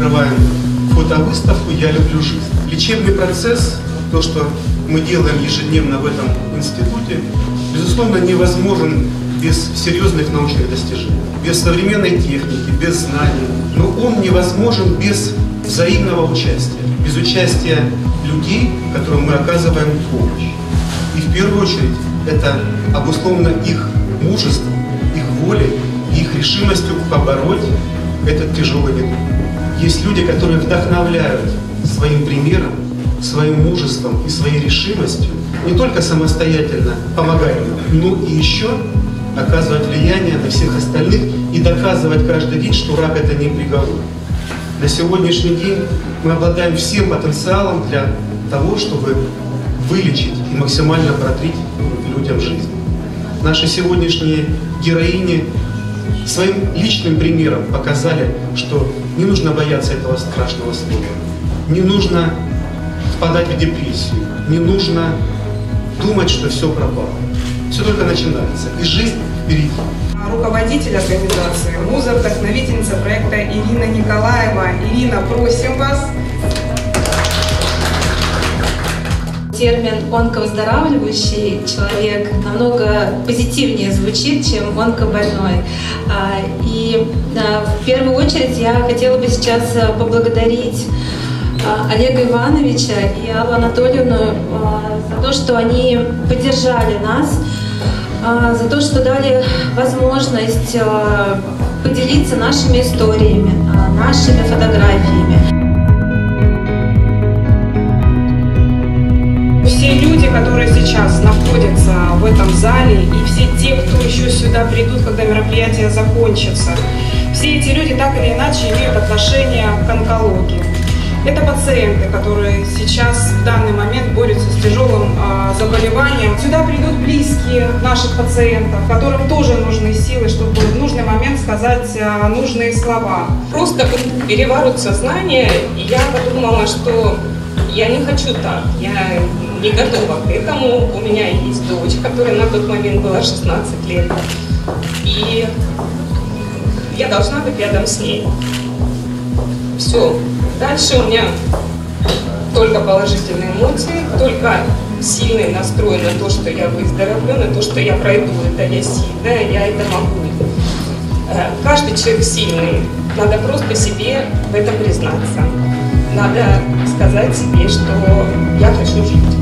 открываем фотовыставку «Я люблю жизнь». Лечебный процесс, то, что мы делаем ежедневно в этом институте, безусловно, невозможен без серьезных научных достижений, без современной техники, без знаний. Но он невозможен без взаимного участия, без участия людей, которым мы оказываем помощь. И в первую очередь это обусловлено их мужеством, их волей и их решимостью побороть этот тяжелый недуг. Есть люди, которые вдохновляют своим примером, своим мужеством и своей решимостью не только самостоятельно помогать нам, но и еще оказывать влияние на всех остальных и доказывать каждый день, что рак – это не приговор. На сегодняшний день мы обладаем всем потенциалом для того, чтобы вылечить и максимально продлить людям жизнь. Наши сегодняшние героини своим личным примером показали, что не нужно бояться этого страшного слова, не нужно впадать в депрессию, не нужно думать, что все пропало. Все только начинается, и жизнь впереди. Руководитель организации, муза, вдохновительница проекта Ирина Николаева. Ирина, просим вас. Термин «онковыздоравливающий человек» намного позитивнее звучит, чем «онкобольной». И в первую очередь я хотела бы сейчас поблагодарить Олега Ивановича и Аллу Анатольевну за то, что они поддержали нас, за то, что дали возможность поделиться нашими историями, нашими фотографиями. Все люди, которые сейчас находятся в этом зале, и все те, кто еще сюда придут, когда мероприятие закончится, все эти люди так или иначе имеют отношение к онкологии. Это пациенты, которые сейчас в данный момент борются с тяжелым заболеванием. Сюда придут близкие наших пациентов, которым тоже нужны силы, чтобы в нужный момент сказать нужные слова. Просто переворот сознания, и я подумала, что я не хочу так, я не готова к этому. У меня есть дочь, которая на тот момент была 16 лет, и я должна быть рядом с ней. Все. Дальше у меня только положительные эмоции, только сильный настрой на то, что я выздоровлю, на то, что я пройду это, я сильная, я это могу. Каждый человек сильный, надо просто себе в этом признаться. Надо сказать себе, что я хочу жить.